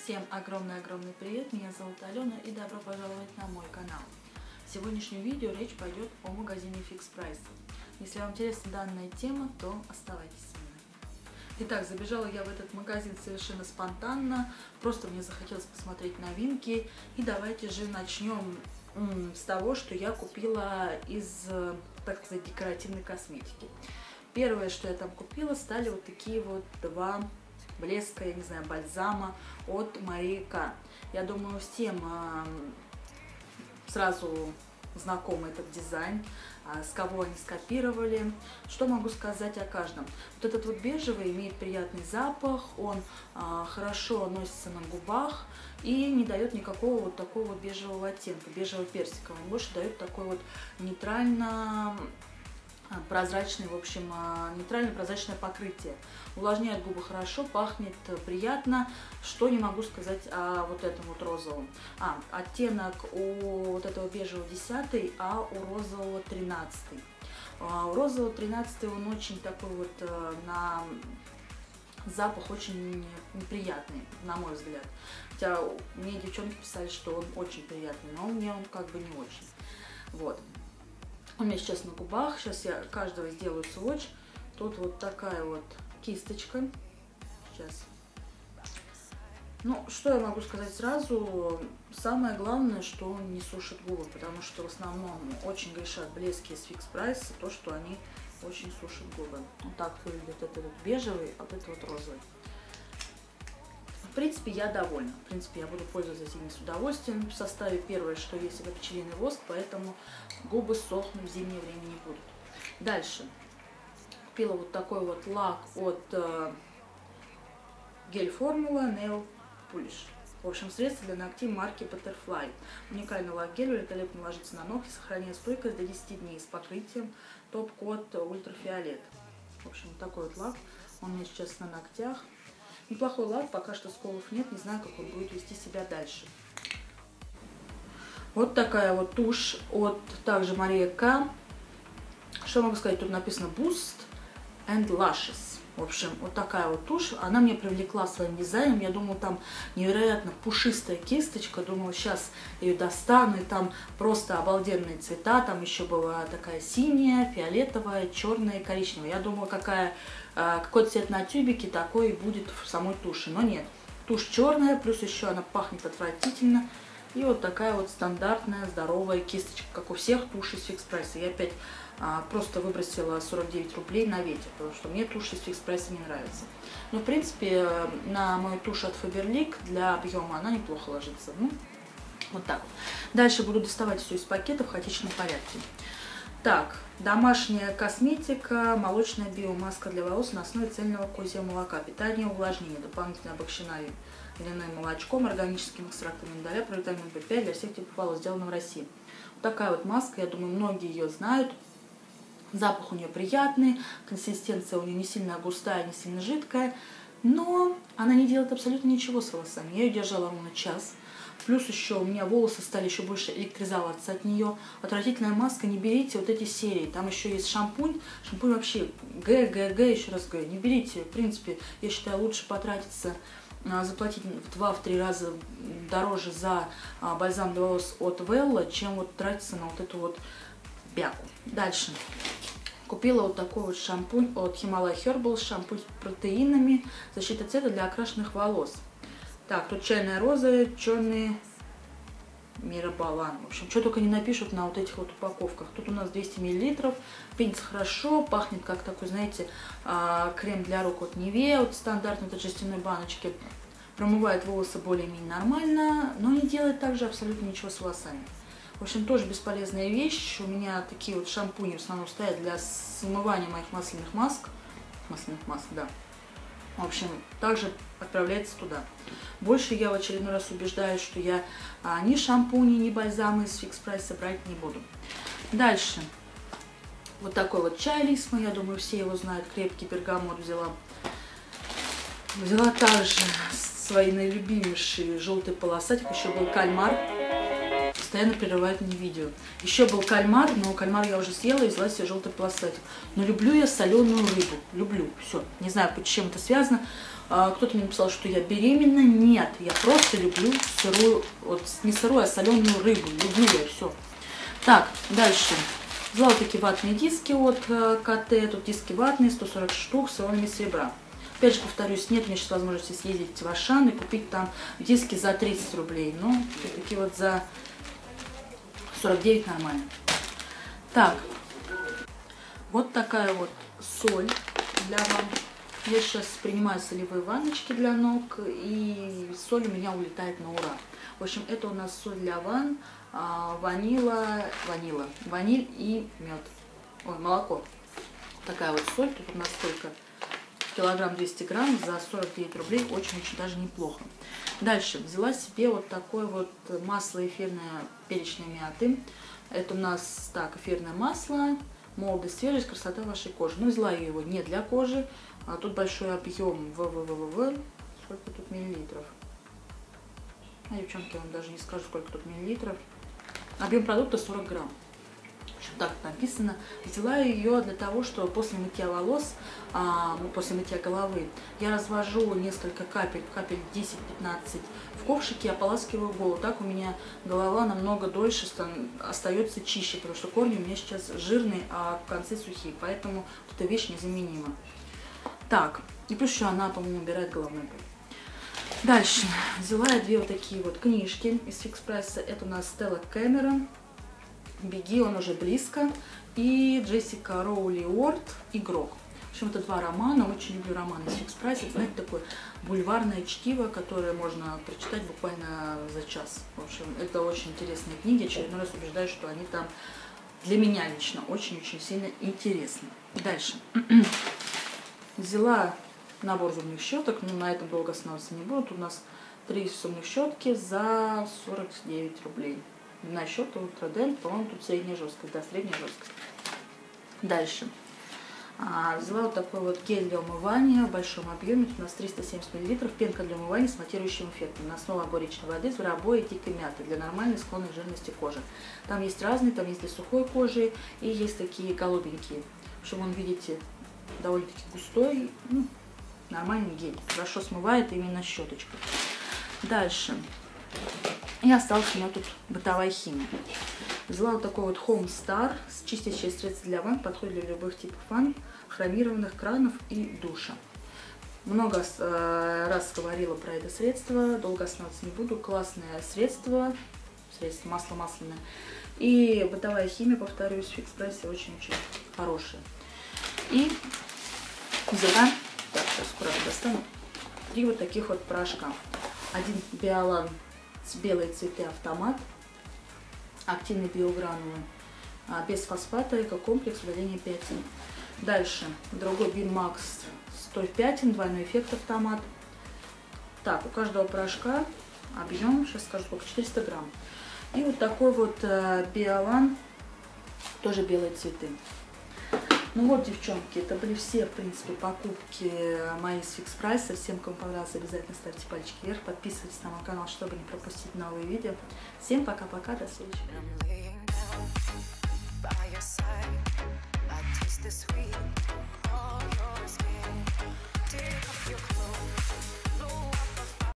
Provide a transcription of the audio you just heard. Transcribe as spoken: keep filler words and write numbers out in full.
Всем огромный-огромный привет, меня зовут Алена и добро пожаловать на мой канал. В сегодняшнем видео речь пойдет о магазине Fix Price. Если вам интересна данная тема, то оставайтесь со мной. Итак, забежала я в этот магазин совершенно спонтанно, просто мне захотелось посмотреть новинки. И давайте же начнем с того, что я купила из, так сказать, декоративной косметики. Первое, что я там купила, стали вот такие вот два блеска, я не знаю, бальзама от Марии К. Я думаю, всем э, сразу знаком этот дизайн, э, с кого они скопировали. Что могу сказать о каждом? Вот этот вот бежевый имеет приятный запах, он э, хорошо носится на губах и не дает никакого вот такого вот бежевого оттенка, бежево-персикового. Он больше дает такой вот нейтрально прозрачный, в общем, нейтральное прозрачное покрытие. Увлажняет губы хорошо, пахнет приятно. Что не могу сказать о вот этом вот розовом. А, оттенок у вот этого бежевого десятый, а у розового тринадцатый. У розового тринадцатый он очень такой вот на запах очень неприятный, на мой взгляд. Хотя мне девчонки писали, что он очень приятный, но мне он как бы не очень. Вот. У меня сейчас на губах, сейчас я каждого сделаю сводч. Тут вот такая вот кисточка. Сейчас. Ну, что я могу сказать сразу? Самое главное, что он не сушит губы, потому что в основном очень грешат блески из Fix Price, то, что они очень сушат губы. Вот так выглядит этот вот бежевый, а вот этот вот розовый. В принципе, я довольна. В принципе, я буду пользоваться ими с удовольствием. В составе первое, что есть, это пчелиный воск, поэтому губы сохнуть в зимнее время не будут. Дальше. Купила вот такой вот лак от э, гель формула Nail Polish. В общем, средство для ногтей марки Butterfly. Уникальный лак-гель великолепно ложится на ногти, сохраняя стойкость до десяти дней с покрытием топ-код ультрафиолет. В общем, вот такой вот лак. Он у меня сейчас на ногтях. Неплохой лак, пока что сколов нет, не знаю, как он будет вести себя дальше. Вот такая вот тушь от также Мария К. Что могу сказать, тут написано Boost and Lashes. В общем, вот такая вот тушь, она меня привлекла своим дизайном. Я думала, там невероятно пушистая кисточка, думала, сейчас ее достану, и там просто обалденные цвета. Там еще была такая синяя, фиолетовая, черная и коричневая. Я думала, какая, какой цвет на тюбике, такой и будет в самой туши. Но нет, тушь черная, плюс еще она пахнет отвратительно. И вот такая вот стандартная здоровая кисточка, как у всех тушь из Fix Price. Я опять а, просто выбросила сорок девять рублей на ветер, потому что мне тушь из Fix Price не нравится. Но в принципе на мою тушь от Faberlic для объема она неплохо ложится. Ну, вот так вот. Дальше буду доставать все из пакета в хаотичном порядке. Так, домашняя косметика, молочная биомаска для волос на основе цельного козьего молока. Питание, увлажнение, дополнительно обогащена льняным молочком, органическим экстрактом миндаля, провитамин бэ пять для всех типов волос, сделана в России. Вот такая вот маска, я думаю, многие ее знают. Запах у нее приятный, консистенция у нее не сильно густая, не сильно жидкая, но она не делает абсолютно ничего с волосами. Я ее держала ровно час. Плюс еще у меня волосы стали еще больше электризоваться от нее. Отвратительная маска, не берите вот эти серии. Там еще есть шампунь. Шампунь вообще Г, Г, Г, еще раз Г. Не берите. В принципе, я считаю, лучше потратиться, заплатить в два-три раза дороже за бальзам для волос от Вэлла, чем вот тратиться на вот эту вот бяку. Дальше. Купила вот такой вот шампунь от Himalaya Herbal. Шампунь с протеинами. Защита цвета для окрашенных волос. Так, тут чайная роза, черный миробалан. В общем, что только не напишут на вот этих вот упаковках. Тут у нас двести миллилитров. Пенится хорошо, пахнет как такой, знаете, крем для рук от Nivea, вот стандартной этой жестяной баночки. Промывает волосы более-менее нормально, но не делает также абсолютно ничего с волосами. В общем, тоже бесполезная вещь. У меня такие вот шампуни в основном стоят для смывания моих масляных масок. Масляных масок, да. В общем, также отправляется туда. Больше я в очередной раз убеждаюсь, что я а, ни шампуни, ни бальзамы из Fix Price брать не буду. Дальше. Вот такой вот чай Лисма, я думаю, все его знают. Крепкий бергамот взяла. Взяла также свои наилюбимейшие желтые полосатик. Еще был кальмар. постоянно прерывает мне видео. Еще был кальмар, но кальмар я уже съела и взяла себе желтый пластик. Но люблю я соленую рыбу. Люблю. Все. Не знаю, чем это связано. Кто-то мне написал, что я беременна. Нет, я просто люблю сырую, вот не сырую, а соленую рыбу. Люблю я, все. Так, дальше. Взяла вот такие ватные диски от КТ. Тут диски ватные, сто сорок штук с ионами серебра. Опять же, повторюсь, нет у меня сейчас возможности съездить в Ашан и купить там диски за тридцать рублей. Но все-таки вот за сорок девять нормально. Так, вот такая вот соль для ванн. Я сейчас принимаю солевые ванночки для ног, и соль у меня улетает на ура. В общем, это у нас соль для ванн, ванила, ванила, ваниль и мед. Ой, молоко. Такая вот соль, тут у нас только килограмм двести грамм за сорок девять рублей, очень-очень даже неплохо. Дальше взяла себе вот такое вот масло эфирное перечной мяты. Это у нас так, эфирное масло, молодость, свежесть, красота вашей кожи. Ну, взяла я его не для кожи, а тут большой объем в в в в сколько тут миллилитров. А, девчонки, я вам даже не скажу, сколько тут миллилитров. Объем продукта сорок грамм. Так написано. Взяла ее для того, что после мытья волос, а, после мытья головы, я развожу несколько капель, капель десять-пятнадцать в ковшике, ополаскиваю голову. Так у меня голова намного дольше остается чище, потому что корни у меня сейчас жирные, а концы сухие, поэтому эта вещь незаменима. Так, и плюс еще она, по-моему, убирает головной боль. Дальше взяла я две вот такие вот книжки из Фикс Прайса. Это у нас Стелла Кэмерон. «Беги, он уже близко», и Джессика Роули Уорд «Игрок». В общем, это два романа, очень люблю романы из Фикс Прайс. Это, знаете, такое бульварное чтиво, которое можно прочитать буквально за час. В общем, это очень интересные книги, очередной раз убеждаюсь, что они там для меня лично очень-очень сильно интересны. Дальше. Взяла набор зубных щеток, но на этом долго останавливаться не буду. Тут у нас три зубных щетки за сорок девять рублей. На щетка Ультрадент, по-моему, тут средняя жесткость, да, средняя жесткость. Дальше. А, взяла вот такой вот гель для умывания в большом объеме, тут у нас триста семьдесят миллилитров, пенка для умывания с матирующим эффектом, на основе огуречной воды, зверобоя и дикой мяты для нормальной склонной жирности кожи. Там есть разные, там есть для сухой кожи и есть такие голубенькие. В общем, вон, видите, довольно-таки густой, ну, нормальный гель, хорошо смывает именно щеточкой. Дальше. И осталась у меня тут бытовая химия. Взяла вот такой вот Home Star с чистящее средство для ванн, подходит для любых типов ванн, хромированных кранов и душа. Много э, раз говорила про это средство, долго останавливаться не буду. Классное средство, средство масло масляное. И бытовая химия, повторюсь, в Фикс Прайсе очень-очень хорошая. И взяла, так, сейчас аккуратно достану, три вот таких вот порошка. Один Биолан с белые цветы автомат, активные биогранулы, без фосфата, экокомплекс, удаление пятен. Дальше другой Бинмакс сто пятен, двойной эффект автомат. Так, у каждого порошка объем, сейчас скажу сколько, четыреста грамм. И вот такой вот Биолан, тоже белые цветы. Ну вот, девчонки, это были все, в принципе, покупки мои с Фикс Прайса. Всем, кому понравилось, обязательно ставьте пальчики вверх, подписывайтесь на мой канал, чтобы не пропустить новые видео. Всем пока-пока, до встречи. Sweet, all your skin, take off your clothes.